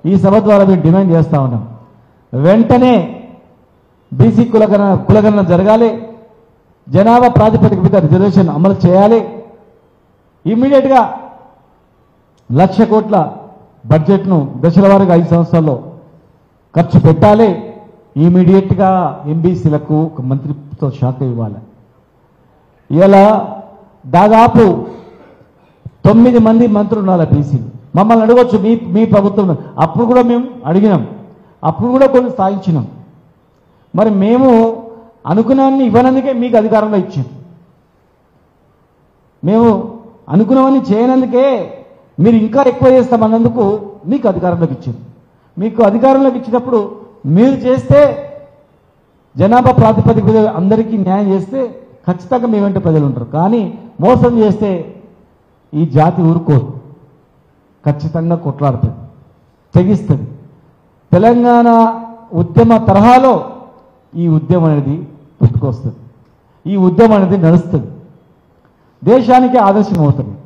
ఈ సభ ద్వారా మేము డిమాండ్ చేస్తా ఉన్నాం. వెంటనే బీసీ కులగణన జరగాలి, జనాభా ప్రాతిపదిక మీద రిజర్వేషన్ అమలు చేయాలి, ఇమ్మీడియట్గా 1,00,000 కోట్ల బడ్జెట్ను దశల వారీగా 5 సంవత్సరాల్లో ఖర్చు పెట్టాలి, ఇమీడియట్గా ఎంబీసీలకు ఒక మంత్రిత్వ శాఖ ఇవ్వాలి. ఇలా దాదాపు 9 మంది మంత్రులు ఉండాలి బీసీలు. మమ్మల్ని అడగొచ్చు మీ ప్రభుత్వం, అప్పుడు కూడా మేము అడిగినాం, అప్పుడు కూడా కొన్ని సాధించినాం. మరి మేము అనుకున్నాన్ని ఇవ్వనందుకే మీకు అధికారంలో ఇచ్చాం, మేము అనుకున్నవన్నీ చేయనందుకే మీరు ఇంకా ఎక్కువ చేస్తామన్నందుకు మీకు అధికారంలోకి ఇచ్చాం. మీకు అధికారంలోకి ఇచ్చినప్పుడు మీరు చేస్తే జనాభా ప్రాతిపదిక మీద అందరికీ న్యాయం చేస్తే ఖచ్చితంగా మీ వెంట ప్రజలు ఉంటారు. కానీ మోసం చేస్తే ఈ జాతి ఊరుకోదు, ఖచ్చితంగా కొట్లాడుతుంది, తెగిస్తుంది. తెలంగాణ ఉద్యమ తరహాలో ఈ ఉద్యమం అనేది పుట్టుకొస్తుంది, ఈ ఉద్యమం అనేది నడుస్తుంది, దేశానికి ఆదర్శం అవుతుంది.